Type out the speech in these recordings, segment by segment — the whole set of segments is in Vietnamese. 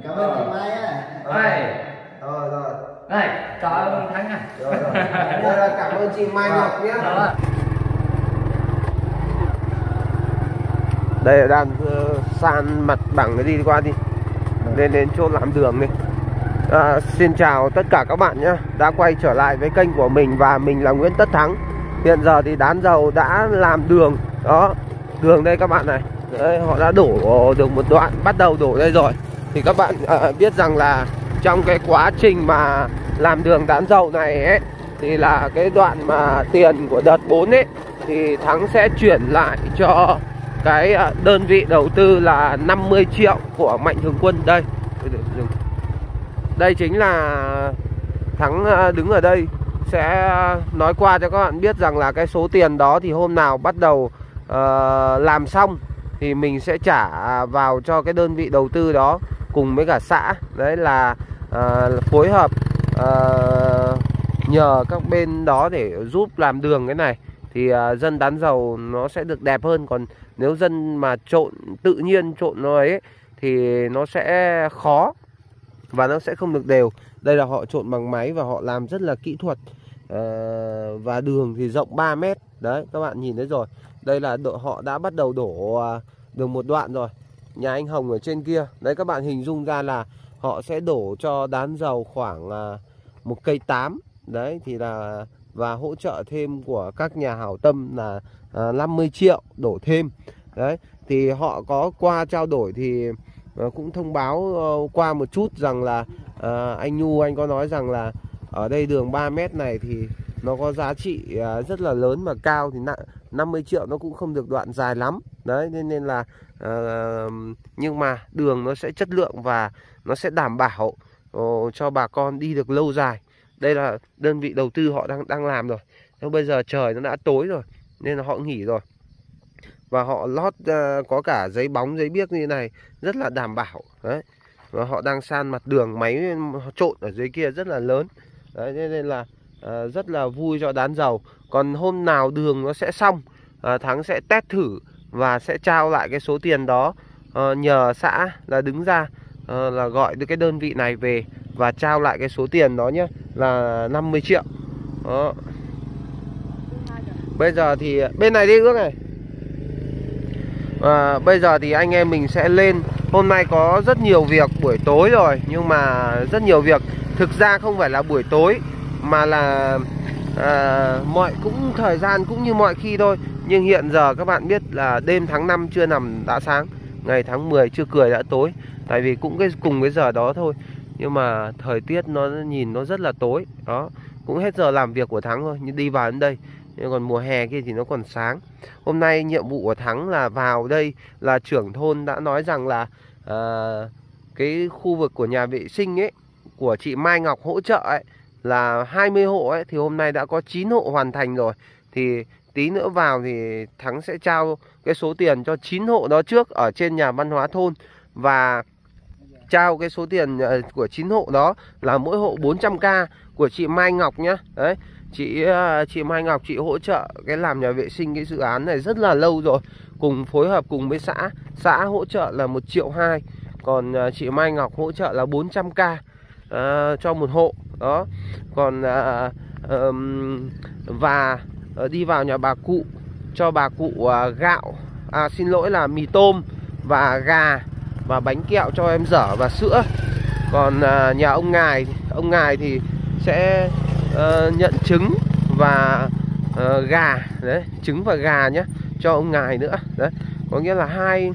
Cảm ơn chị Mai á. Rồi rồi. Đây, cảm ơn Thắng à. Rồi rồi. Đây là cảm ơn chị Mai Ngọc nhé. Đây là đang san mặt bằng đi qua đi. Lên chỗ làm đường đi. Xin chào tất cả các bạn nhé. Đã quay trở lại với kênh của mình và mình là Nguyễn Tất Thắng. Hiện giờ thì Đán Dầu đã làm đường. Đó, đường đây các bạn này. Đấy, họ đã đổ được một đoạn, bắt đầu đổ đây rồi. Thì các bạn biết rằng là trong cái quá trình mà làm đường Đán Dầu này ấy, thì là cái đoạn mà tiền của đợt 4 ấy thì Thắng sẽ chuyển lại cho cái đơn vị đầu tư là 50 triệu của Mạnh Thường Quân. Đây, đây chính là Thắng đứng ở đây sẽ nói qua cho các bạn biết rằng là cái số tiền đó thì hôm nào bắt đầu làm xong thì mình sẽ trả vào cho cái đơn vị đầu tư đó cùng với cả xã. Đấy là phối hợp nhờ các bên đó để giúp làm đường cái này thì dân Đán Dầu nó sẽ được đẹp hơn. Còn nếu dân mà trộn tự nhiên trộn nó ấy thì nó sẽ khó và nó sẽ không được đều. Đây là họ trộn bằng máy và họ làm rất là kỹ thuật. Và đường thì rộng 3 mét. Đấy các bạn nhìn thấy rồi. Đây là họ đã bắt đầu đổ được một đoạn rồi. Nhà anh Hồng ở trên kia. Đấy các bạn hình dung ra là họ sẽ đổ cho Đán Dầu khoảng 1 cây 8. Đấy thì là và hỗ trợ thêm của các nhà hảo tâm là 50 triệu đổ thêm. Đấy thì họ có qua trao đổi thì cũng thông báo qua một chút rằng là anh Nhu anh có nói rằng là ở đây đường 3 mét này thì nó có giá trị rất là lớn và cao, thì 50 triệu nó cũng không được đoạn dài lắm. Đấy nên là nhưng mà đường nó sẽ chất lượng và nó sẽ đảm bảo cho bà con đi được lâu dài. Đây là đơn vị đầu tư họ đang làm rồi. Nhưng bây giờ trời nó đã tối rồi nên là họ nghỉ rồi. Và họ lót có cả giấy bóng, giấy biếc như thế này rất là đảm bảo. Đấy. Và họ đang san mặt đường, máy trộn ở dưới kia rất là lớn. Đấy nên là rất là vui cho Đán Dầu. Còn hôm nào đường nó sẽ xong, Thắng sẽ test thử và sẽ trao lại cái số tiền đó, nhờ xã là đứng ra là gọi được cái đơn vị này về và trao lại cái số tiền đó nhé, là 50 triệu. Đó. Bây giờ thì bên này đi Ước này. Bây giờ thì anh em mình sẽ lên. Hôm nay có rất nhiều việc buổi tối rồi, nhưng mà rất nhiều việc. Thực ra không phải là buổi tối mà là cũng thời gian cũng như mọi khi thôi. Nhưng hiện giờ các bạn biết là đêm tháng 5 chưa nằm đã sáng, ngày tháng 10 chưa cười đã tối. Tại vì cũng cùng cái giờ đó thôi, nhưng mà thời tiết nó nhìn nó rất là tối. Đó, cũng hết giờ làm việc của Thắng thôi, nhưng đi vào đến đây. Nhưng còn mùa hè kia thì nó còn sáng. Hôm nay nhiệm vụ của Thắng là vào đây là trưởng thôn đã nói rằng là cái khu vực của nhà vệ sinh ấy của chị Mai Ngọc hỗ trợ ấy là 20 hộ ấy, thì hôm nay đã có 9 hộ hoàn thành rồi. Thì tí nữa vào thì Thắng sẽ trao cái số tiền cho 9 hộ đó trước ở trên nhà văn hóa thôn, và trao cái số tiền của 9 hộ đó là mỗi hộ 400k của chị Mai Ngọc nhá. Đấy, chị Mai Ngọc chị hỗ trợ cái làm nhà vệ sinh cái dự án này rất là lâu rồi, cùng phối hợp cùng với xã hỗ trợ là 1,2 triệu. Còn chị Mai Ngọc hỗ trợ là 400k cho một hộ đó. Còn và đi vào nhà bà cụ cho bà cụ gạo, xin lỗi là mì tôm và gà và bánh kẹo cho em dở và sữa. Còn nhà ông Ngài thì sẽ nhận trứng và gà đấy, trứng và gà nhé, cho ông Ngài nữa. Đấy, có nghĩa là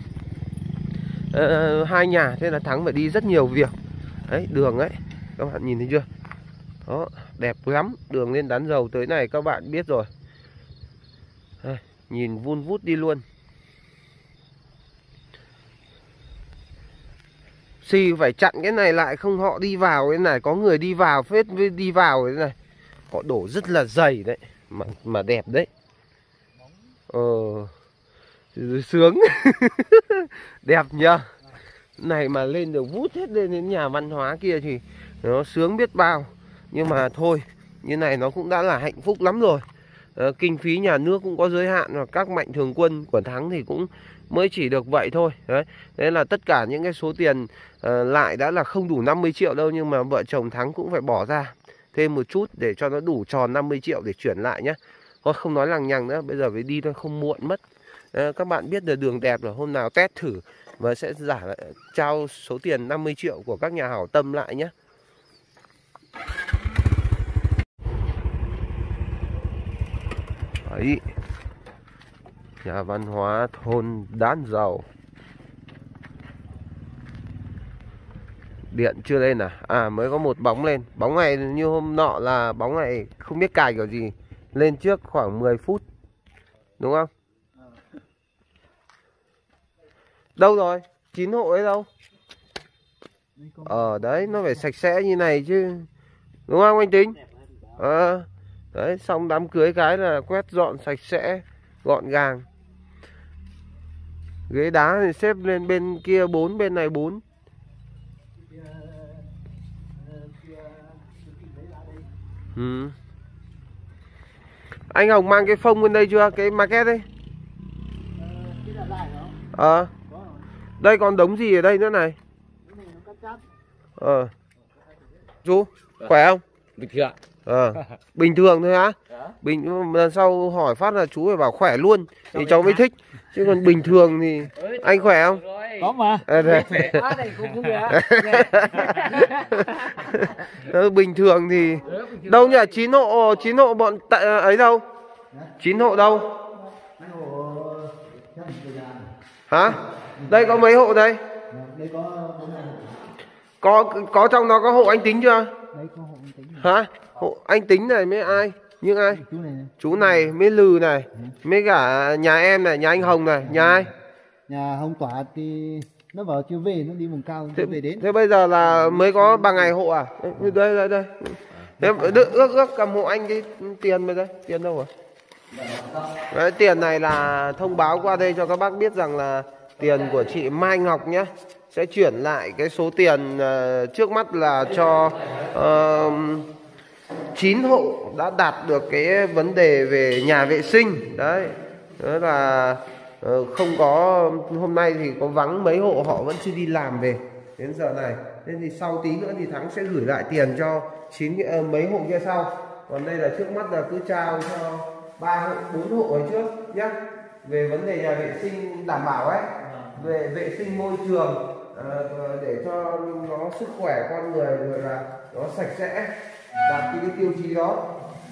hai nhà. Thế là Thắng phải đi rất nhiều việc. Đấy, đường ấy các bạn nhìn thấy chưa, đó đẹp lắm. Đường lên Đán Dầu tới này các bạn biết rồi. Đây, nhìn vun vút đi luôn. Xì phải chặn cái này lại không họ đi vào cái này, có người đi vào phết với đi vào cái này. Họ đổ rất là dày đấy mà đẹp đấy. Sướng. Đẹp nhờ. Này mà lên được vút hết lên đến nhà văn hóa kia thì nó sướng biết bao. Nhưng mà thôi, như này nó cũng đã là hạnh phúc lắm rồi. Kinh phí nhà nước cũng có giới hạn, và các Mạnh Thường Quân của Thắng thì cũng mới chỉ được vậy thôi. Đấy, đấy là tất cả những cái số tiền lại đã là không đủ 50 triệu đâu, nhưng mà vợ chồng Thắng cũng phải bỏ ra thêm một chút để cho nó đủ tròn 50 triệu để chuyển lại nhé. Thôi không nói lằng nhằng nữa, bây giờ phải đi thôi không muộn mất. Các bạn biết là đường đẹp rồi, hôm nào test thử và sẽ trao số tiền 50 triệu của các nhà hảo tâm lại nhé. Đấy, nhà văn hóa thôn Đán Dầu. Điện chưa lên à? À mới có một bóng lên. Bóng này như hôm nọ là bóng này không biết cài kiểu gì, lên trước khoảng 10 phút. Đúng không? Đâu rồi? 9 hộ ấy đâu? Đấy, nó phải sạch sẽ như này chứ. Đúng không anh Tính? Đấy, xong đám cưới cái là quét dọn sạch sẽ, gọn gàng. Ghế đá thì xếp lên bên kia 4, bên này 4. Anh Hồng mang cái phông bên đây chưa? Cái market ấy. Đây còn đống gì ở đây nữa này? Chú, khỏe không? Bình thường. Bình thường thôi á? Lần sau hỏi phát là chú phải bảo khỏe luôn thì cháu mới thích. Chứ còn bình thường thì anh khỏe không? Có mà. Bình thường thì đâu nhỉ? 9 hộ bọn ấy đâu? 9 hộ đâu? Hả? Đây có mấy hộ đây? Có trong đó có hộ anh Tính chưa? Hả? Hộ anh Tính này mới ai? Những ai? Chú này mới Lừ này, mới cả nhà em này, nhà anh Hồng này, nhà ai? Nhà Hồng Tỏa thì nó bảo chưa về, nó đi vùng cao chưa về đến. Thế bây giờ là mới có bằng ngày hộ à? Đây. Thế ước cầm hộ anh cái tiền bây giờ, tiền đâu rồi? Đấy, tiền này là thông báo qua đây cho các bác biết rằng là tiền của chị Mai Ngọc nhé. Sẽ chuyển lại cái số tiền trước mắt là cho 9 hộ đã đạt được cái vấn đề về nhà vệ sinh. Đấy, đó là không có, hôm nay thì có vắng mấy hộ, họ vẫn chưa đi làm về đến giờ này. Nên thì sau tí nữa thì Thắng sẽ gửi lại tiền cho mấy hộ kia sau. Còn đây là trước mắt là cứ trao cho 3 hộ, 4 hộ ở trước nhé. Về vấn đề nhà vệ sinh đảm bảo ấy, về vệ sinh môi trường, để cho nó sức khỏe con người rồi là nó sạch sẽ, đạt cái tiêu chí đó.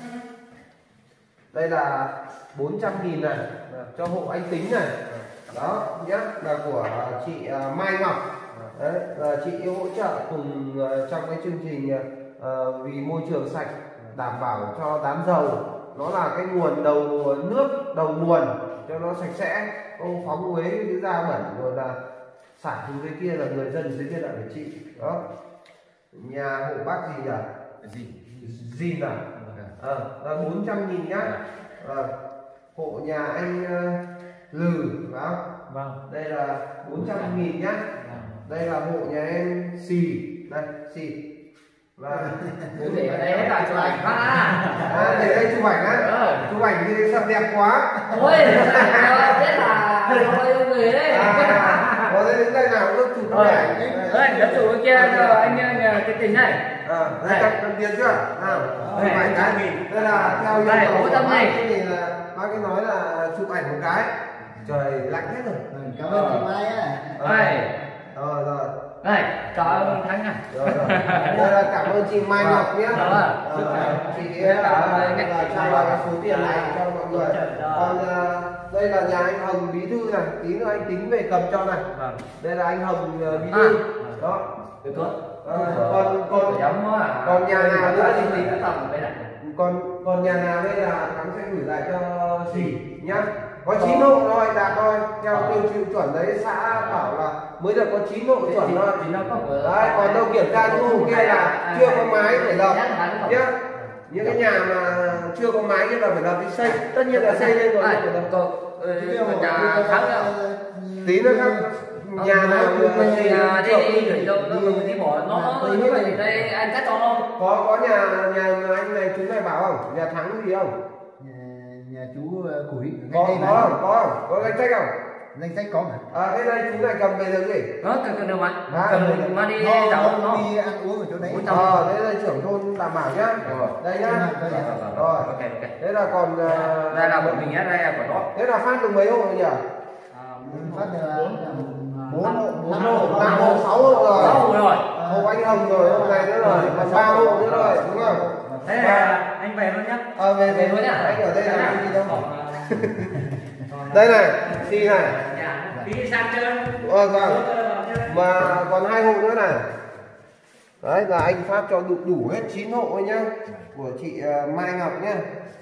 Đây là 400.000 này cho hộ anh Tính này. Đó nhé, là của chị Mai Ngọc. Đấy, là chị yêu hỗ trợ cùng trong cái chương trình vì môi trường sạch, đảm bảo cho Đán Dầu. Nó là cái nguồn nước đầu nguồn cho nó sạch sẽ, không phóng uế cái da bẩn rồi là xả xuống dưới kia là người dân dưới kia lại phải chịu. Đó, nhà hộ bác gì nhỉ? Gì à? Là 400.000 nhá. Hộ nhà anh Lừ phải không? Vâng. Đây là 400.000 nhá. Đây là hộ nhà em Xì, đây Xì. Và để ở đây là chụp ảnh phát á. Để đây chụp ảnh á. Chụp ảnh thì sao đẹp quá. Ôi, biết là tôi yêu người đấy. Có đây đến đây nào cũng chụp cái ảnh. Đây, nó chụp cái kia cho anh cái Tính này. Đây cầm tiền chưa? Chụp ảnh cái. Đây là theo yêu cầu của bác thì là bác ấy nói là chụp ảnh một cái. Trời lạnh hết rồi. Cảm ơn chị Mai á. Rồi. Đây, cảm ơn Thắng này. Rồi. Đây là cảm ơn chị Mai Ngọc nhé. Chị ấy là trao lại cái số tiền này cho mọi người. Còn đây là nhà anh Hồng bí thư này, tí nữa anh Tính về cầm cho này. Đây là anh Hồng bí thư. Đó. Còn nhà nào nữa thì Tính còn nhà nào đây là Thắng sẽ gửi lại cho Dì nhá. Có 9 hộ thôi, đạt thôi. Theo tiêu chuẩn chuẩn đấy, xã bảo là mới được có 9 hộ chuẩn thôi. Đấy, còn đâu kiểm tra những hộ kia là chưa có mái phải lập nhá. Những cái nhà mà chưa có mái kia là phải lập đi xây. Tất nhiên là xây lên rồi. Tí nữa các nhà nào đi bỏ nó như vậy đây anh cắt cho không? Có nhà anh này chú này bảo không? Nhà Thắng gì không? Nhà chú Củi. Có danh sách không? Danh sách có mà. Đây đây chú này cầm về được gì? Cầm được mà. Cầm mà đi dạo nó. Đi ăn uống ở chỗ đấy. Đấy là trưởng thôn đảm bảo nhá. Đây nhá. Rồi. Ok. Thế là còn đây là của mình nhé, đây là của nó. thế là phát được mấy hộ nhỉ? Phát được 4 hộ, 5 hộ, 6 hộ rồi. 6 hộ rồi. Hộ anh Hồng rồi, hộ này nữa rồi, còn 3 hộ nữa rồi, đúng không? Thế là anh về luôn nhá. Về luôn nhá. anh ở đây là đi đâu? Đây này, xi này. Đi sang chơi. Vâng. Mà còn 2 hộ nữa này. Đấy là anh phát cho đủ hết 9 hộ nhá. Của chị Mai Ngọc nhá.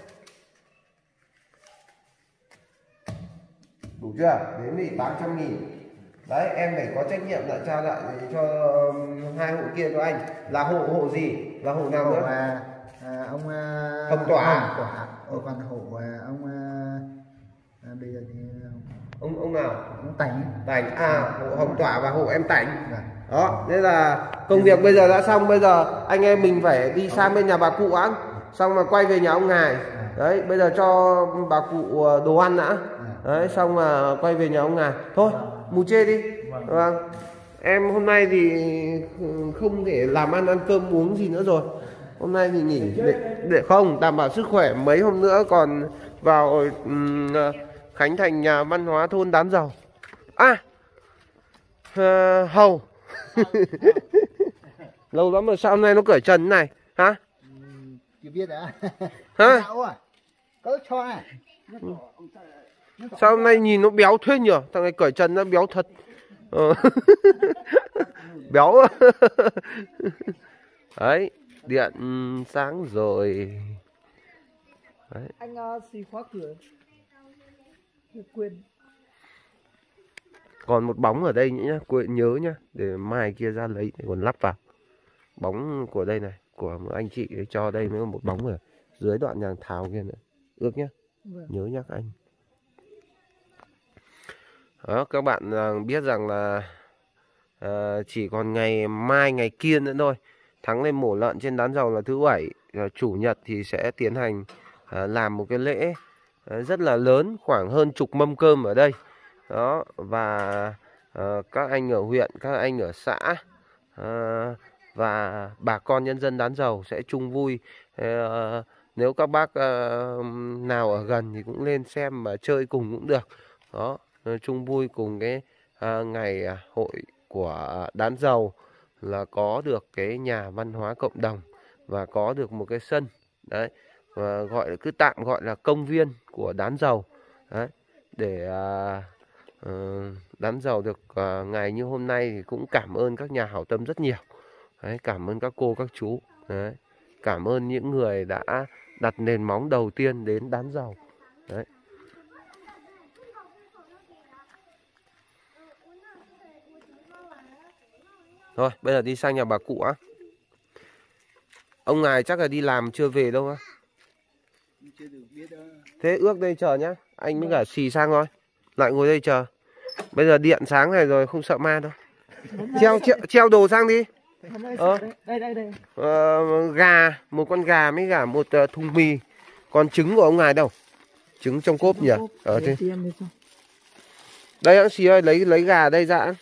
Đủ chưa? Đến thì 800.000. Đấy em phải có trách nhiệm lại trao lại cho 2 hộ kia cho anh. Là hộ gì? Là hộ nào nữa? Ông Hồng Tỏa. Còn hộ ông bây giờ thì Ông nào? ông Tành. Hộ Hồng Tỏa và hộ em Tành. Đó, thế là công việc bây giờ đã xong. Bây giờ anh em mình phải đi sang bên nhà bà cụ ăn, xong mà quay về nhà ông Ngài. Đấy, bây giờ cho bà cụ đồ ăn đã. Đấy, xong mà quay về nhà ông Ngài. Thôi, mù chê đi. Vâng. Em hôm nay thì không thể làm ăn cơm uống gì nữa rồi. Hôm nay thì nghỉ để không đảm bảo sức khỏe, mấy hôm nữa còn vào khánh thành nhà văn hóa thôn Đán Dầu. Hầu. Lâu lắm rồi sao hôm nay nó cởi trần này hả? Chưa biết đã. Hả? Có cho à? Sao hôm nay nhìn nó béo thế nhỉ? Thằng này cởi trần nó béo thật. Béo. Đấy, điện sáng rồi. Đấy. Anh xì khóa cửa. Quên. Còn một bóng ở đây nhá, quên nhớ nhá, để mai kia ra lấy để còn lắp vào. Bóng của đây này, của một anh chị ấy cho đây mới một bóng ở dưới đoạn nhàng thảo kia nữa. Ước nhá. Vâng. Nhớ nhắc anh. Đó, các bạn biết rằng là chỉ còn ngày mai ngày kia nữa thôi. Thắng lên mổ lợn trên Đán Dầu là thứ Bảy. Chủ nhật thì sẽ tiến hành làm một cái lễ rất là lớn, khoảng hơn chục mâm cơm ở đây. Đó, và các anh ở huyện, các anh ở xã và bà con nhân dân Đán Dầu sẽ chung vui. Nếu các bác nào ở gần thì cũng lên xem và chơi cùng cũng được. Đó, chung vui cùng cái ngày hội của Đán Dầu là có được cái nhà văn hóa cộng đồng và có được một cái sân. Đấy, và gọi là cứ tạm gọi là công viên của Đán Dầu. Đấy, để Đán Dầu được ngày như hôm nay thì cũng cảm ơn các nhà hảo tâm rất nhiều. Đấy, cảm ơn các cô các chú. Đấy, cảm ơn những người đã đặt nền móng đầu tiên đến Đán Dầu. Đấy. Thôi bây giờ đi sang nhà bà cụ á. Ông Ngài chắc là đi làm chưa về đâu á. Thế ước đây chờ nhá. Anh mới cả xì sang thôi. Lại ngồi đây chờ. Bây giờ điện sáng này rồi không sợ ma đâu. Treo đồ sang đi. Đây. Gà, một con gà mới cả một thùng mì. Còn trứng của ông Ngài đâu? Trứng trong cốp nhỉ? Thế. Đây anh xì ơi, lấy gà đây ra.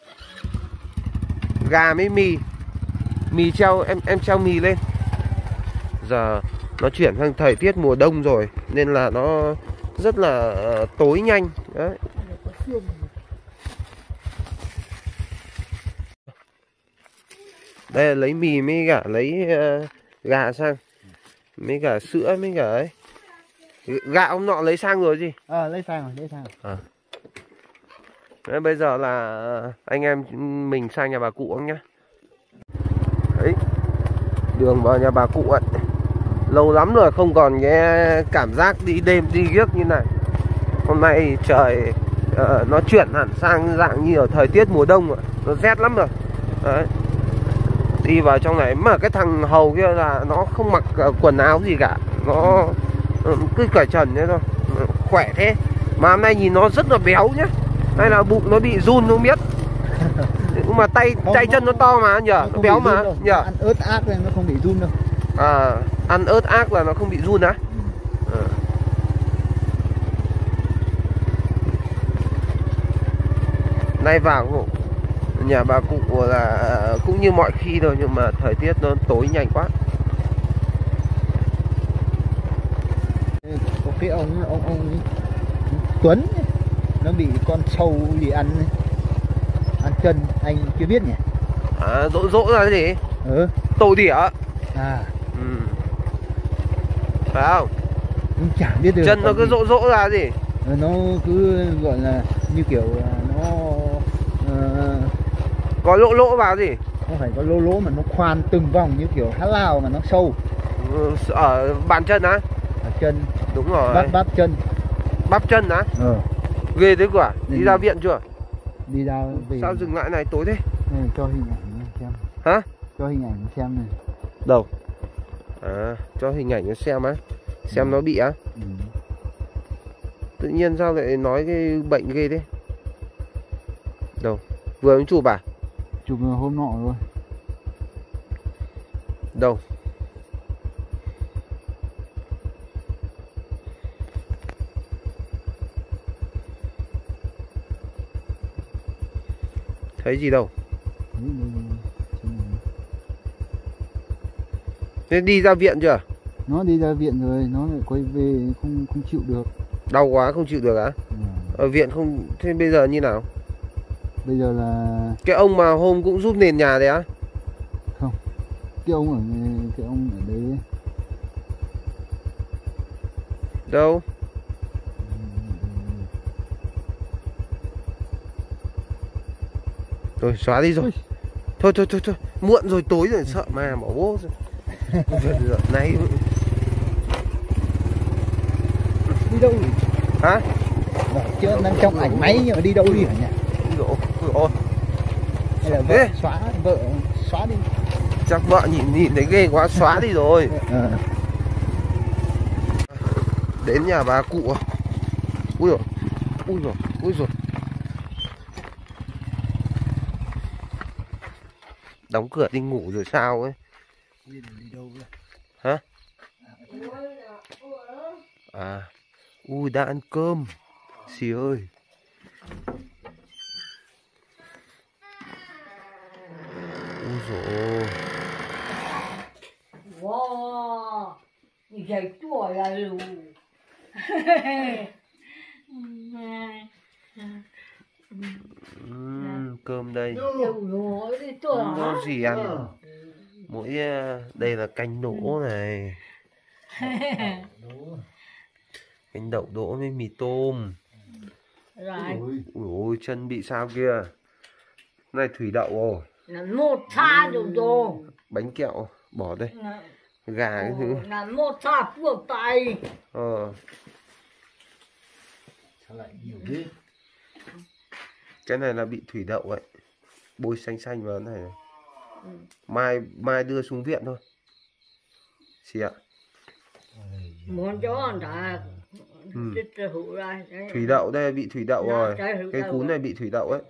Gà với mì. Mì treo, em treo mì lên. Giờ nó chuyển sang thời tiết mùa đông rồi nên là nó rất là tối nhanh. Đấy. Đây là lấy mì mới cả lấy gà sang. Mới cả sữa mới cả ấy. Gạo ông nọ lấy sang rồi gì? Lấy sang rồi. Đấy, bây giờ là anh em mình sang nhà bà cụ ông nhá. Đấy, đường vào nhà bà cụ ấy. Lâu lắm rồi không còn cái cảm giác đi đêm đi ghiếc như này. Hôm nay trời nó chuyển hẳn sang dạng như ở thời tiết mùa đông rồi. Nó rét lắm rồi. Đấy. Đi vào trong này mà cái thằng hầu kia là nó không mặc quần áo gì cả. Nó cứ cởi trần thế thôi. Khỏe thế. Mà hôm nay nhìn nó rất là béo nhá. Hay là bụng nó bị run không biết. Nhưng mà tay chân nó to mà nhỉ, nó béo mà nhỉ. Ăn ớt ác nên nó không bị run đâu. Ăn ớt ác là nó không bị run á. Nay vào nhà bà cụ là cũng như mọi khi thôi, nhưng mà thời tiết nó tối nhanh quá. Có cái ông Tuấn ấy, nó bị con sâu gì ăn chân, anh chưa biết nhỉ? À, rỗ là cái gì? Tổ đỉa. À. Phải không? Chả biết được. Chân nó cứ rỗ ra gì? Nó cứ gọi là như kiểu nó có lỗ vào gì? Không phải có lỗ mà nó khoan từng vòng như kiểu hát lao mà nó sâu. Ở bàn chân á? Ở chân. Đúng rồi. Bắp chân. Bắp chân á? Ghê thế quả. Đi ra viện chưa? Đi ra về. Sao dừng lại này tối thế? Cho hình ảnh xem. Hả? Cho hình ảnh xem này. Đâu? À, cho hình ảnh nó xem á. Xem nó bị á. Tự nhiên sao lại nói cái bệnh ghê thế? Đâu? Vừa mới chụp à? Chụp hôm nọ rồi. Đâu? Thấy gì đâu? Thế đi ra viện chưa? Nó đi ra viện rồi, nó lại quay về không chịu được. Đau quá không chịu được á? Ở viện không, thế bây giờ như nào? Bây giờ là cái ông mà hôm cũng giúp nền nhà đấy á? Không. Cái ông ở đấy. Đâu? Rồi xóa đi rồi. Thôi, muộn rồi, tối rồi, sợ mà bỏ bố rồi. Này. Đi đâu nhỉ? Hả? Chứ đang trong ảnh máy nhưng mà đi đâu đi hả nhỉ? Ôi. Hay là vợ xóa đi. Chắc vợ nhìn thấy ghê quá, xóa đi rồi. Đến nhà bà cụ. Ui rồi. Đóng cửa đi ngủ rồi sao ấy? Đi đâu vậy? Hả? À. Ui, đã ăn cơm. Xì ơi. Ui dồi. Wow, 你才做呀路。 Cơm đây. Không có gì ăn. Mỗi đây là canh đỗ này. Canh đậu đỗ với mì tôm. Ui ôi, chân bị sao kia. Này thủy đậu rồi. Một tha rồi. Bánh kẹo bỏ đây. Gà cái thứ. Là một tha buộc tay. Sao lại nhiều thế? Cái này là bị thủy đậu vậy. Bôi xanh vào này. Mai đưa xuống viện thôi. Chị ạ. Muốn cho đã. Thủy đậu đây, bị thủy đậu rồi. Cái cún này bị thủy đậu ấy.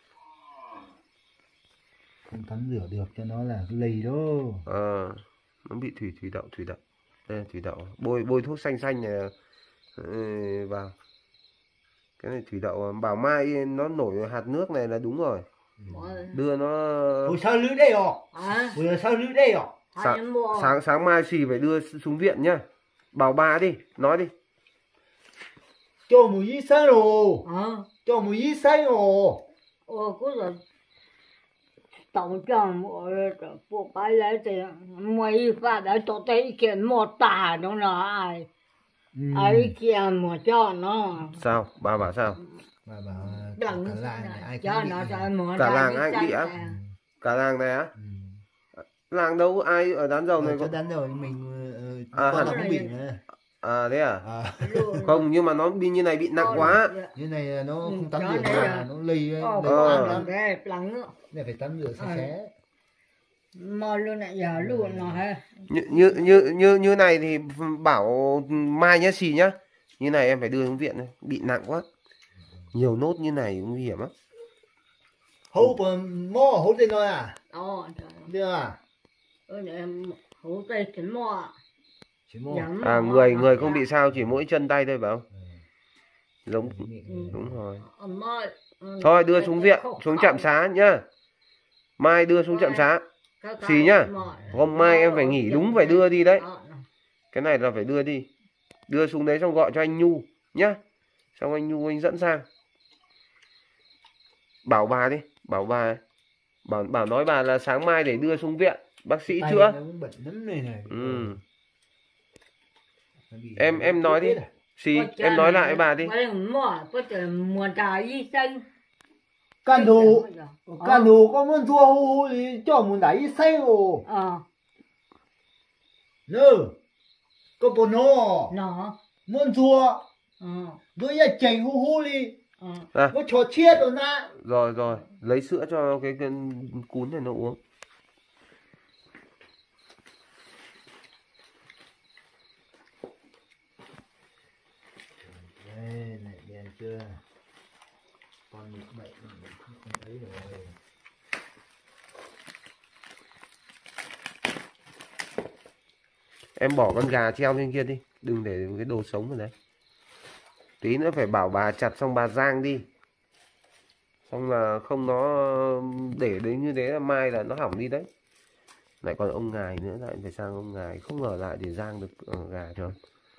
Không tắm rửa được cho nó là lầy đó. Nó bị thủy đậu. Đây là thủy đậu. Bôi thuốc xanh này vào. Cái này thủy đậu. Bảo mai nó nổi hạt nước này là đúng rồi. Đưa nó. Ủa sao lưỡi đây rồi? Sao lưỡi đây rồi? Sáng mai xì phải đưa xuống viện nhá. Bảo bà đi, nói đi. Cho một y xanh rồi. Cho một y xanh rồi. Có là tổng trọng bộ bài lấy thì mấy phát đã cho thấy kiện một tả đó là ai. Ai kia mà cho nó. Sao? Bà bảo sao? Bà bảo cả làng này ai cho nó bị. Cả làng ai bị á? Cả làng này á? Làng đâu ai ở Đán Dầu này có. Đán Dầu mình con nó cũng bị nữa. Thế à? Không, nhưng mà nó bị như này bị nặng quá. Như này nó không tắm rửa nó lây này phải tắm rửa sạch sẽ. Mà luôn này giờ luôn nó ha. Như này thì bảo mai nhá xì nhá. Như này em phải đưa xuống viện này, bị nặng quá. Nhiều nốt như này nguy hiểm lắm. Hấu mò tên rồi à? Đưa à? Hấu tay chính mò. Người không bị sao, chỉ mỗi chân tay thôi phải không? Đúng rồi. Thôi đưa xuống viện, xuống trạm xá nhá. Mai đưa xuống trạm xá. Xì nhá. Hôm mai em phải nghỉ đúng phải đưa đi đấy. Cái này là phải đưa đi. Đưa xuống đấy xong gọi cho anh Nhu nhá. Xong anh Nhu anh dẫn sang. Bảo bà đi, bảo bà. Bảo nói bà là sáng mai để đưa xuống viện. Bác sĩ chữa. Ừ. Em nói đi. Xì, em nói lại với bà đi. Can đủ có muốn thua hù thì cho muốn đẩy say ồ. Nơ. Có bộ nó. Muốn thua. Rồi ya chạy hù đi. Có cho chết rồi nè. Rồi, lấy sữa cho cái cún này nó uống. Đây này, đèn chưa? Con bị bệnh không thấy rồi. Em bỏ con gà treo lên kia đi, đừng để cái đồ sống ở đấy. Tí nữa phải bảo bà chặt xong bà rang đi. Xong là không nó để đấy như thế là mai là nó hỏng đi đấy. Lại còn ông ngài nữa, lại phải sang ông ngài, không ở lại để rang được gà cho.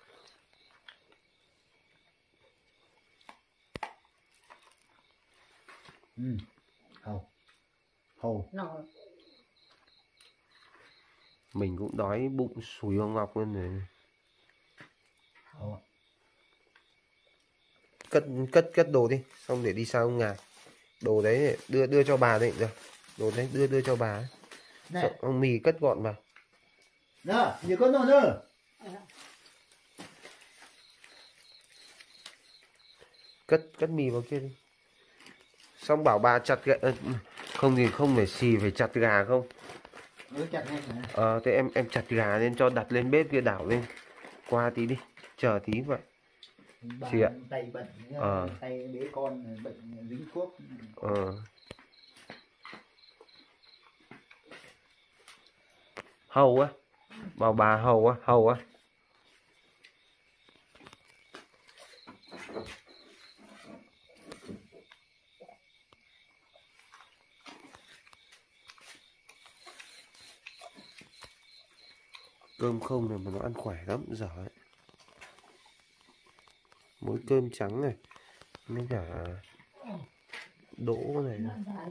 Hầu. Mình cũng đói bụng sùi ông Ngọc luôn rồi. Cất đồ đi, xong để đi sang ông ngài. Đồ đấy đưa cho bà đấy được. Đồ đấy đưa cho bà ấy. Này. Ông mì cất gọn vào. Nè, nhiều con nó nữa. Cất mì vào kia đi. Xong bảo bà chặt gà, không thì không phải xì phải chặt gà không? Chặt ngay. Thế em chặt gà lên cho đặt lên bếp kia đảo lên. Qua tí đi, chờ tí vậy. Chị ạ. Tay bẩn, tay bế con bệnh dính thuốc. Hầu á, bảo bà hầu á. Cơm không này mà nó ăn khỏe lắm, dở ấy. Mỗi cơm trắng này, với cả đỗ này.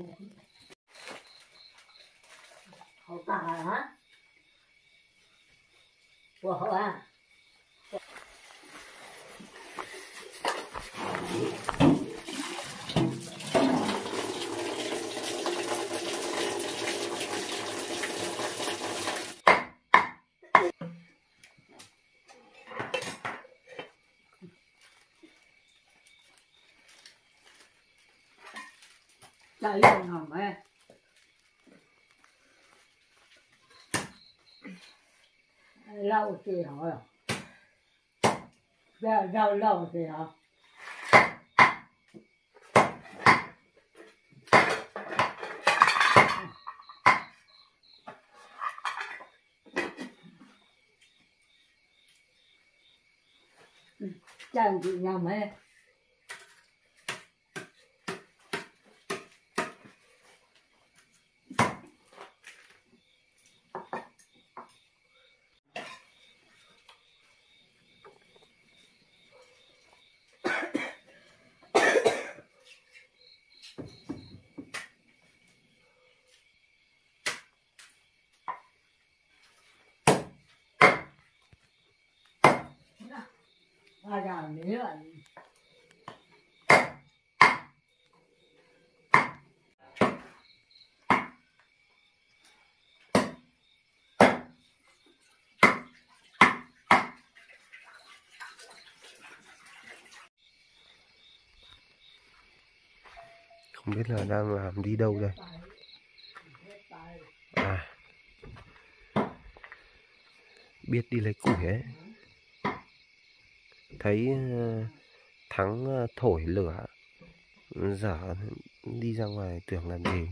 Hậu tà hả? Của hậu à? Đấy là hỏng ấy. Lâu thì hỏi lâu thì hả? Chẳng chị nhầm ấy. Gà miếng là Không biết là đang làm đi đâu đây. Biết đi lấy củi ấy. Thấy Thắng thổi lửa dở đi ra ngoài tưởng làm gì.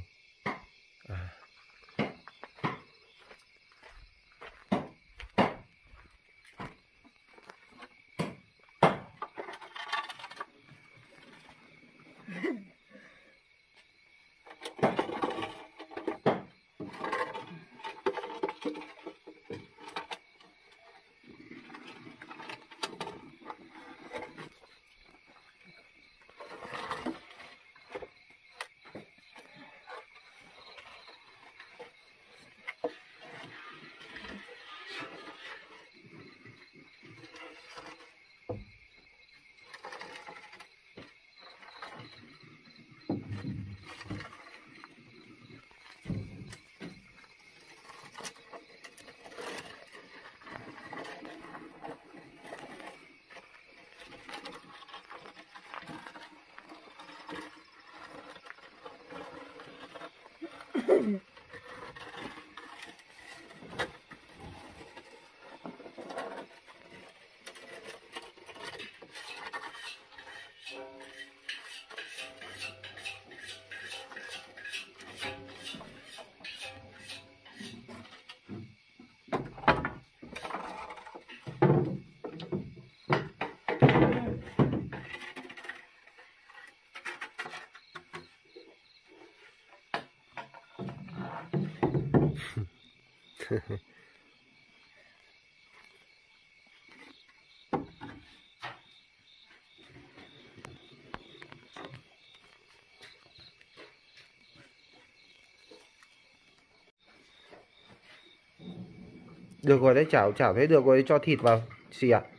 Được rồi đấy, chảo thấy được rồi, cho thịt vào xì ạ.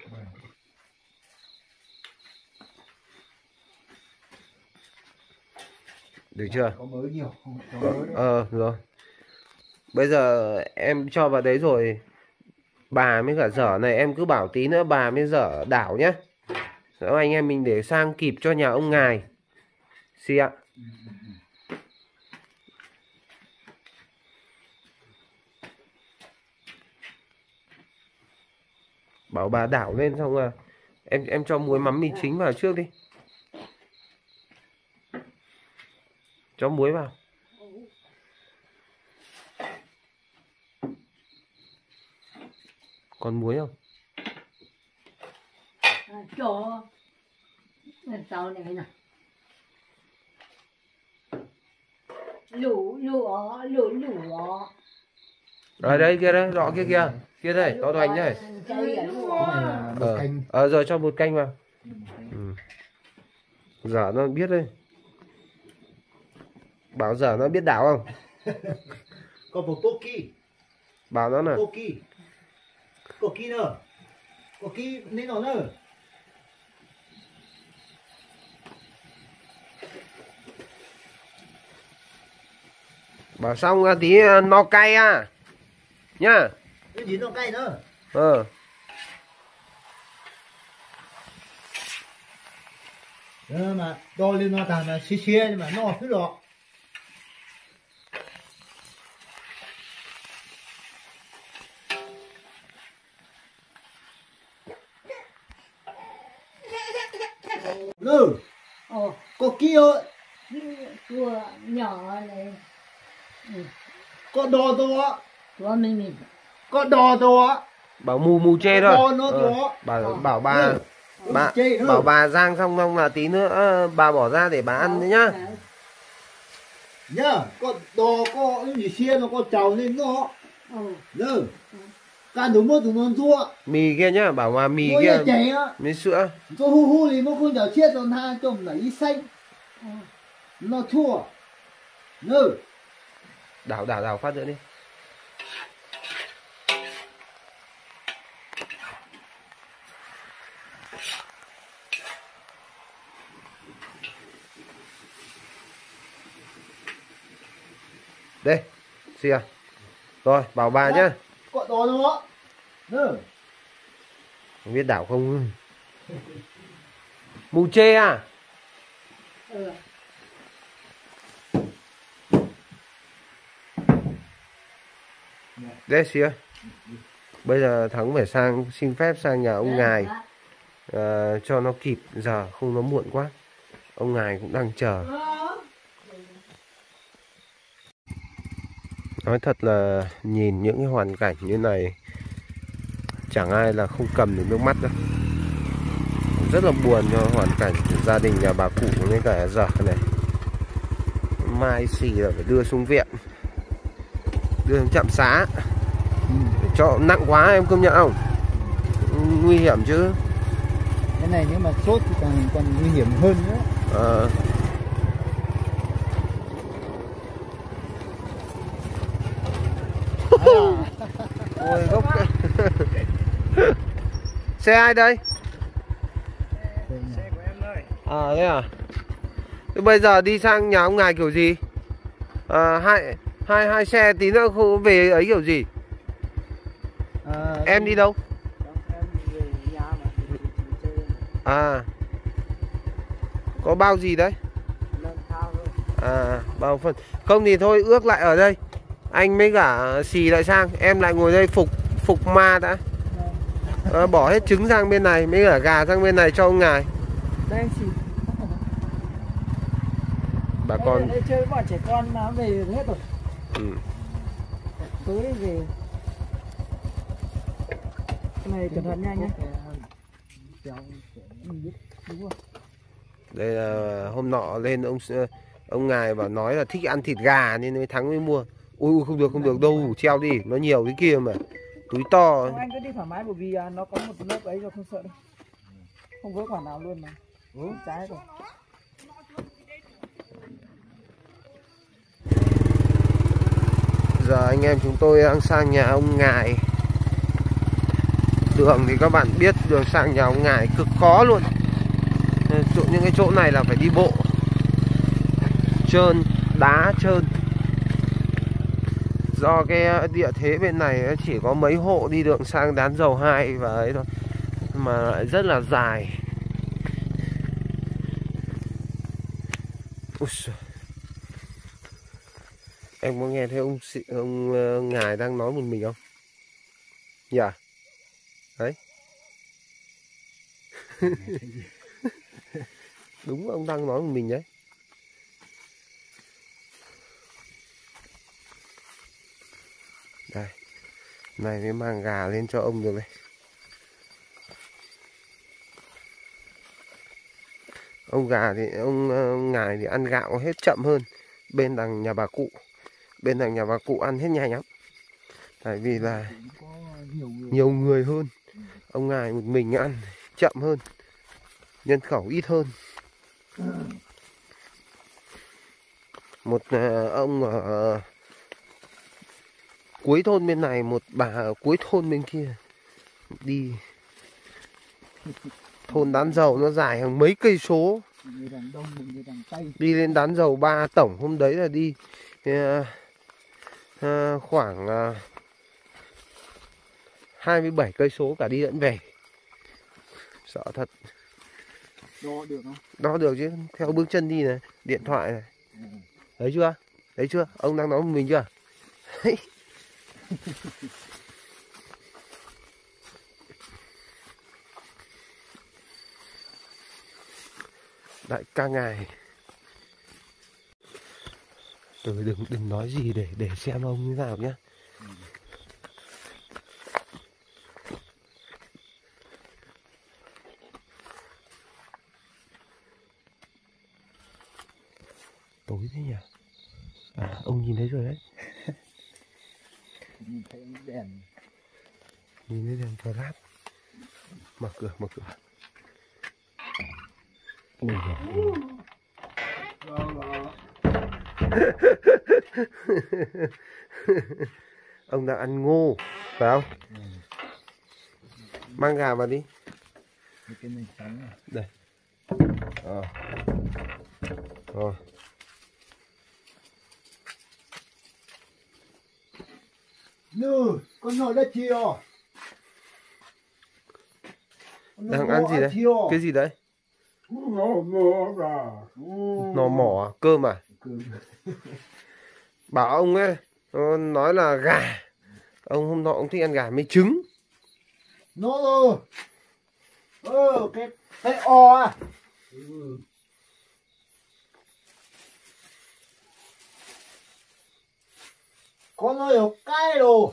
Được chưa? Có mới nhiều, Rồi. Bây giờ em cho vào đấy rồi, bà mới cả dở này em cứ bảo tí nữa bà mới dở đảo nhé. Rồi anh em mình để sang kịp cho nhà ông Ngài. Xì ạ. Bảo bà đảo lên xong rồi em cho muối mắm mì chính vào trước đi. Cho muối vào. Còn muối không? Cho sau này nè. Lũ Ở đây kia đấy, lọ kia kìa. Kia đây, lọ đồ hành đây. Rồi cho bột canh vào. Giờ nó biết đây. Bảo giờ nó biết đảo không? Có một Poki. Bảo nó là Poki nữa. Poki nên nó nữa. Bảo xong tí no cay à. Nhá. Cái gì nó cay nữa? Mà đo lên nó thằng là xia mà nó cứ lọ. Lư. Có kia của nhỏ này. Có đo đó. Của mình. Có đo đó. Bảo mù chê thôi. Bảo bà rang xong là tí nữa bà bỏ ra để bà ăn đấy nhá. Nhá, có đo có cái gì xia nó có trầu lên nó. Lư. Cả đủ mơ tụi nó chua. Mì kia nhá, bảo mà mì kia. Mì sữa. Cho hu thì nó không chảo chết rồi ha, trông là ít xanh. Nó chua. Lư. Đảo phát nữa đi. Đây, xì à. Rồi, bảo bà nhá. Có đó đó. Lư. Không biết đảo không? Mù chê à? Đây xì ơi. Bây giờ Thắng phải xin phép sang nhà ông Ngài cho nó kịp, giờ không nó muộn quá. Ông Ngài cũng đang chờ. Nói thật là nhìn những cái hoàn cảnh như này chẳng ai là không cầm được nước mắt đâu. Rất là buồn cho hoàn cảnh của gia đình nhà bà cụ với cả giờ này. Mai xì là phải đưa xuống viện, đưa xuống trạm xá. Cho nặng quá em công nhận không? Nguy hiểm chứ. Cái này nếu mà sốt thì còn nguy hiểm hơn nữa. Ôi gốc. Xe ai đây? Xe của em đây. Thế à? Thế bây giờ đi sang nhà ông Ngài kiểu gì? Hai xe tí nữa không về ấy kiểu gì? Em đi đâu? Em về nhà mà. Có bao gì đấy? Lợn thao thôi. Bao phân. Không thì thôi ước lại ở đây. Anh mới cả xì lại sang, em lại ngồi đây phục ma đã. Bỏ hết trứng sang bên này, mới cả gà sang bên này cho ông Ngài. Đây anh xì. Bà con đây chơi với bọn trẻ con mà về hết rồi. Tối về. Cái này cẩn thận nha anh nhé. Đây là hôm nọ lên ông Ngài bảo nói là thích ăn thịt gà nên mới Thắng mới mua. Ui không được đâu, treo đi, nó nhiều cái kia mà. Túi to. Không, anh cứ đi thoải mái bởi vì nó có một lớp ấy rồi, không sợ đâu. Không vỡ quả nào luôn mà. Trái rồi. Giờ anh em chúng tôi đang sang nhà ông Ngải. Đường thì các bạn biết, đường sang nhà ông Ngải cực khó luôn. Những cái chỗ này là phải đi bộ. Trơn, đá trơn. Do cái địa thế bên này chỉ có mấy hộ đi đường sang Đán Dầu 2 và ấy thôi, mà lại rất là dài. Ui giời. Em có nghe thấy ông Ngải đang nói một mình không? Dạ. Đấy. Đúng, ông đang nói một mình đấy. Đây. Này mới mang gà lên cho ông được này. Ông gà thì ông Ngải thì ăn gạo hết chậm hơn bên đằng nhà bà cụ. Bên đằng nhà bà cụ ăn hết nhanh lắm. Tại vì là nhiều người hơn. Ông Ngải một mình ăn chậm hơn, nhân khẩu ít hơn. Một ông ở cuối thôn bên này, một bà ở cuối thôn bên kia đi. Thôn Đán Dầu nó dài hàng mấy cây số. Đi lên Đán Dầu 3 tổng hôm đấy là đi khoảng 27 cây số cả đi lẫn về. Sợ thật. Đo được không? Đo được chứ, theo bước chân đi này, điện thoại này. Thấy chưa? Thấy chưa? Ông đang nói một mình chưa? Đại ca Ngải. Đừng nói gì để xem ông như nào nhá. Tối thế nhỉ? À, ông nhìn thấy rồi đấy. Nhìn thấy đèn. Nhìn thấy đèn flash. Mở cửa. Ôi giời. Ông đang ăn ngô, phải không? Mang gà vào đi. Cái này trắng này. Đây. Rồi. Nư, con nhỏ đã chiều. Đang ăn gì đấy? Cái gì đấy? Nò mỏ à? Cơm à? Bảo ông ấy nói là gà. Ông hôm nọ ông thích ăn gà với trứng. Nó cái o à. Con nói được cái đồ.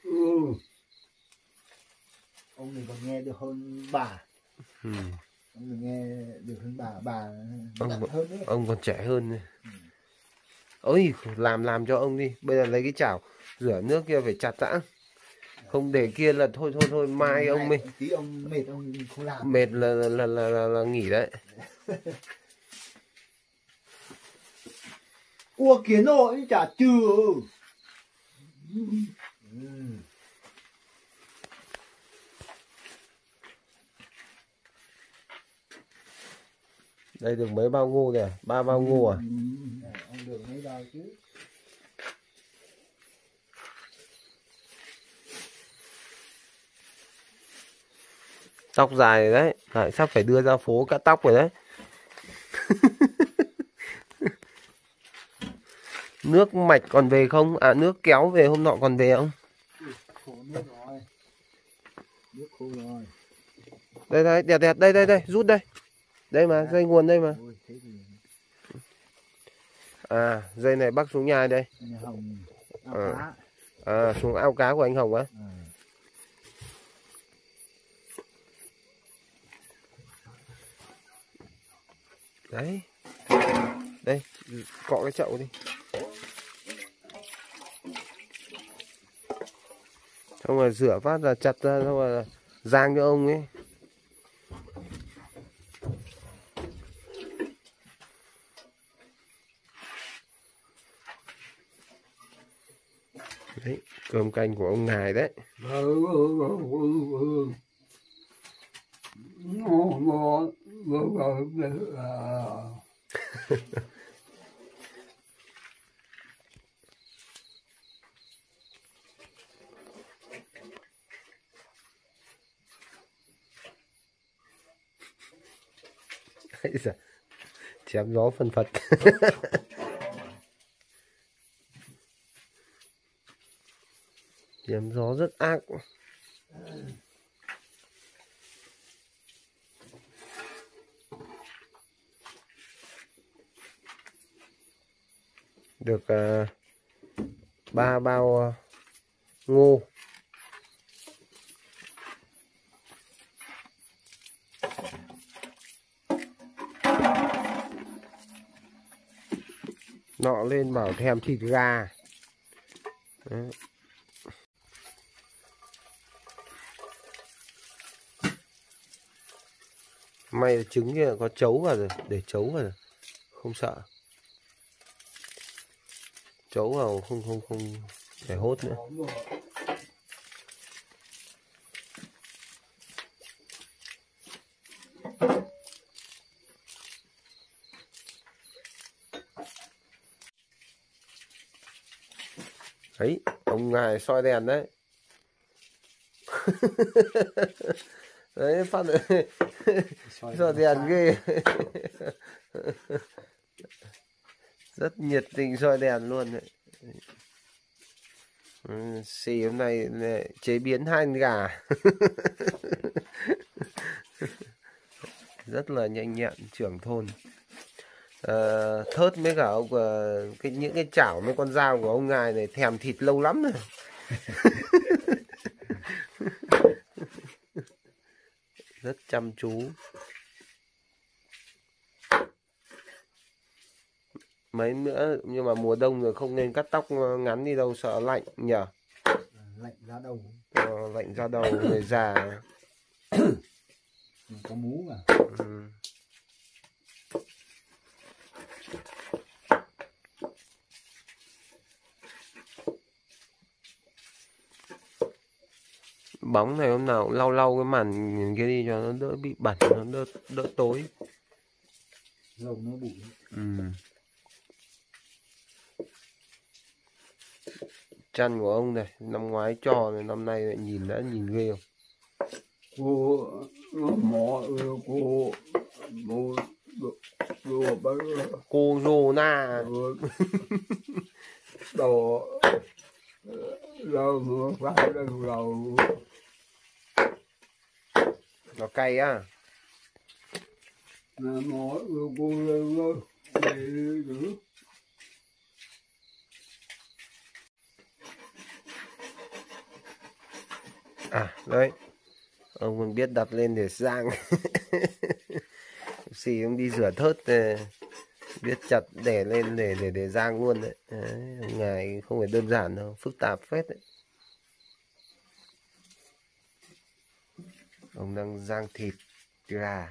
Ông này còn nghe được hơn bà. Ông này nghe được hơn bà ông còn trẻ hơn này. Ôi, làm cho ông đi. Bây giờ lấy cái chảo rửa nước kia phải chặt đã. Không để kia là thôi mai ông mình. Tí ông mệt ông không làm. Mệt là nghỉ đấy. Ủa kiến rồi chả chừa. Đây được mấy bao ngô kìa, 3 bao ngô à? Ông được mấy bao chứ. Tóc dài đấy, sắp phải đưa ra phố cắt tóc rồi đấy. Nước mạch còn về không? À, nước kéo về hôm nọ còn về không? Khổ nước rồi. Nước khô rồi. Đây, đẹp, đây, rút đây. Đây mà, dây nguồn đây mà. À, dây này bắc xuống nhà đây. Xuống ao cá của anh Hồng á. Đấy. Đây, cọ cái chậu đi. Xong rồi rửa phát là chặt ra, xong rồi rang cho ông ấy. Đấy, cơm canh của ông Ngài đấy. Chém gió phân phật. Chém gió rất ác. Được 3 bao ngô. Nọ lên bảo thèm thịt gà. Đấy. May là trứng kia có chấu vào rồi, để chấu vào rồi, không sợ. Chấu vào không phải hốt nữa. Đấy, ông Ngài soi đèn đấy. Đấy, phát soi đèn ghê. Rất nhiệt tình soi đèn luôn đấy. Xì hôm nay chế biến 2 con gà. Rất là nhanh nhẹn, trưởng thôn. Thớt với cả ông những cái chảo với con dao của ông Ngài này thèm thịt lâu lắm rồi. Rất chăm chú. Mấy nữa nhưng mà mùa đông rồi không nên cắt tóc ngắn đi đâu, sợ lạnh nhỉ. Lạnh ra đầu. Lạnh ra đầu người già. Có mú mà. Bóng này hôm nào cũng lau lau cái màn kia đi cho nó đỡ bị bẩn, nó đỡ tối. Dầu nó bụi. Chăn của ông này, năm ngoái cho này, năm nay lại nhìn ghê không? Cô Rona. Đồ lâu phải lâu. Nó cay á. À đấy, ông còn biết đặt lên để rang. Xì ông đi rửa thớt biết chặt để lên để rang luôn đấy. Đấy, ông Ngài không phải đơn giản đâu, phức tạp phết đấy. Ông đang rang thịt gà.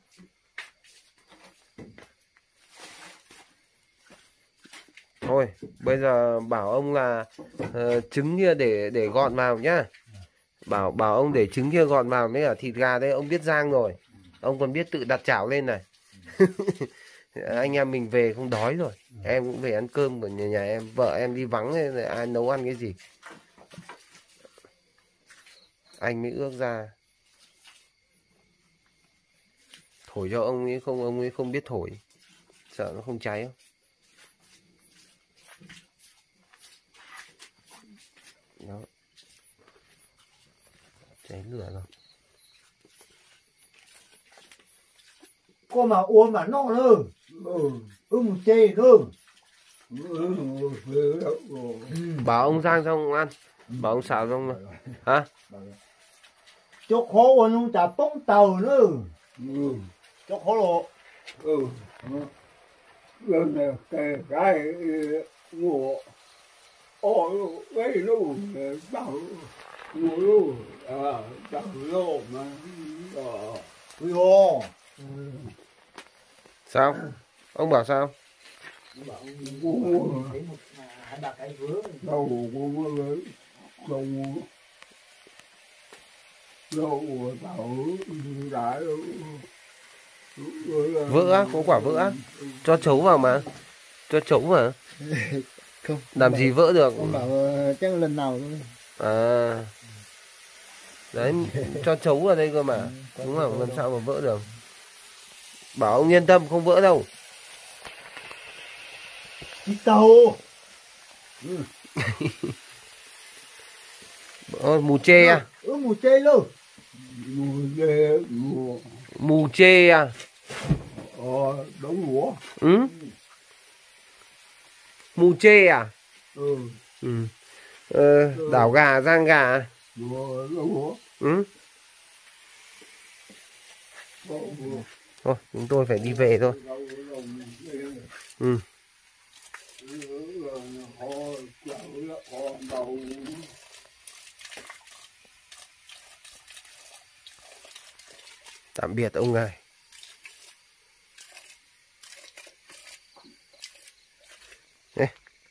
Thôi bây giờ bảo ông là trứng kia để gọn vào nhá. Bảo ông để trứng kia gọn vào với cả thịt gà đây, ông biết rang rồi. Ông còn biết tự đặt chảo lên này. Anh em mình về không đói rồi. Em cũng về ăn cơm của nhà em. Vợ em đi vắng nên ai nấu ăn cái gì. Anh mới ước ra. Thổi cho ông ấy không biết thổi. Sợ nó không cháy không? Đó. Cháy lửa rồi. Cô mà uống mà no hơn. Một chê hơn. Bảo ông rang xong ông ăn. Bảo ông xào xong rồi. Hả? Cho khó uống không chả bông tàu nữa. Cho khó lộ. Lần này cái ngủ. Ôi, cái nó bảo Sao? Ông bảo sao? Vỡ á, có quả vỡ á. Cho trấu vào mà. Cho trấu vào. Không. Làm gì vỡ được? Ông bảo chắc lần nào thôi. À. Đấy, cho trấu vào đây cơ mà. Đúng không? Làm sao mà vỡ được? Bảo ông yên tâm không vỡ đâu. Đi tàu. Mù chê à? Mù chê luôn. Mù chê à? Đúng rồi. Ừ. Mù chê à? Đảo gà, rang gà. Ừ. Thôi, chúng tôi phải đi về thôi. Ừ. Tạm biệt ông ngài. Đây.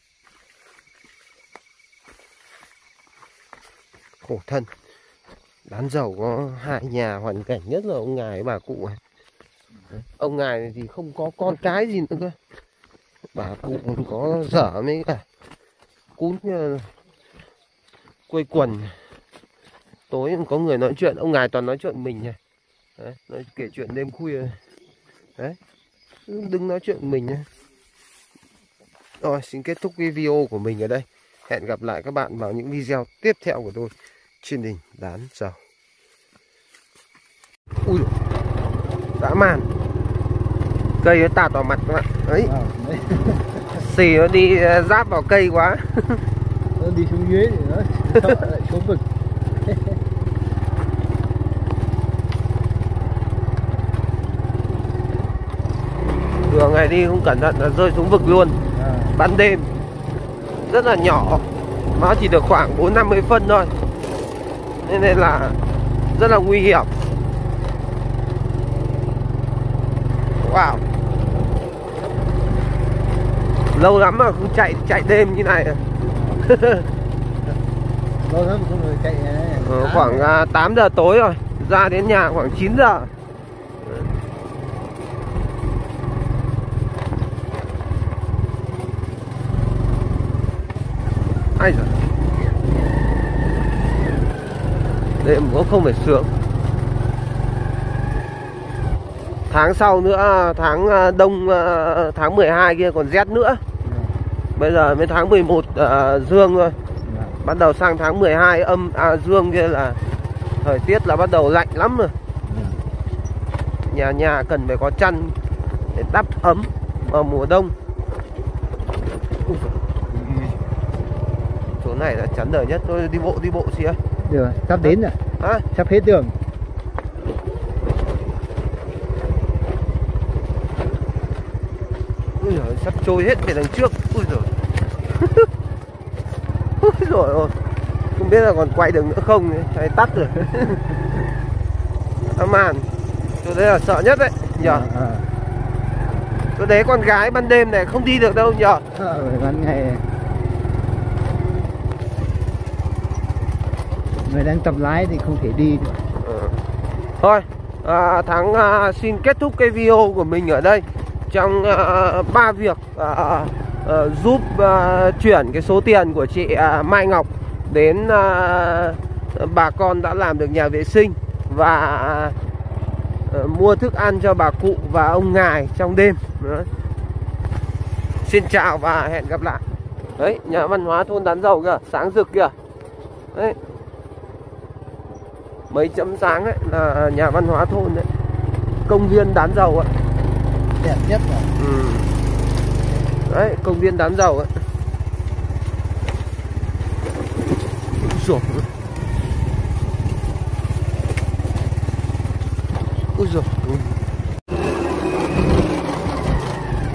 Khổ thân. Đán dầu có 2 nhà hoàn cảnh nhất là ông ngài với bà cụ này. Ông ngài này thì không có con cái gì nữa cơ. Bà cụ còn có dở mấy cả cún quây quần. Tối có người nói chuyện, ông ngài toàn nói chuyện mình này. Đấy, nói kể chuyện đêm khuya. Đấy, đừng nói chuyện mình nhé. Rồi, xin kết thúc cái video của mình ở đây. Hẹn gặp lại các bạn vào những video tiếp theo của tôi trên đỉnh Đán Dầu. Ui, dã man. Cây nó tạt vào mặt các bạn. Đấy. Xì nó đi giáp vào cây quá. Nó đi xuống dưới thì nó sợ lại xuống vực. Đường này đi không cẩn thận là rơi xuống vực luôn. Ban đêm rất là nhỏ, nó chỉ được khoảng 40-50 phân thôi, nên là rất là nguy hiểm. Wow, lâu lắm mà không chạy đêm như này. Lâu lắm không được chạy. Khoảng 8 giờ tối rồi, ra đến nhà khoảng 9 giờ. Ai giời, đêm có không phải sướng. Tháng sau nữa, tháng đông, tháng 12 kia còn rét nữa. Bây giờ mới tháng 11 dương thôi. Bắt đầu sang tháng 12 dương kia là thời tiết là bắt đầu lạnh lắm rồi. Nhà cần phải có chăn để đắp ấm vào mùa đông. Chỗ này là chắn đời nhất. Tôi đi bộ gì ơi. Được, sắp đến rồi. À? Sắp hết đường. Ui giời, sắp trôi hết về đằng trước. Ui giời. Ui giời ơi. Không biết là còn quay được nữa không, chạy tắt rồi. Man, chỗ đấy là sợ nhất đấy nhờ. Chỗ đấy con gái ban đêm này không đi được đâu nhờ. Ban ngày người đang tập lái thì không thể đi được. Thôi, Thắng xin kết thúc cái video của mình ở đây. Trong 3 việc giúp chuyển cái số tiền của chị Mai Ngọc đến bà con đã làm được nhà vệ sinh và mua thức ăn cho bà cụ và ông ngài trong đêm. Đấy. Xin chào và hẹn gặp lại. Đấy, nhà văn hóa thôn Đán Dầu kìa, sáng rực kìa. Đấy. Mấy chấm sáng ấy là nhà văn hóa thôn đấy. Công viên Đán Dầu ấy. Đẹp nhất rồi. Đấy, công viên Đán Dầu ấy. Ui giời.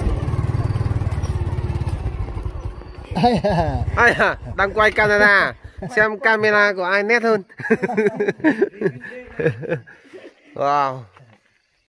Ai à, đang quay Canada. Xem camera của ai nét hơn. Wow.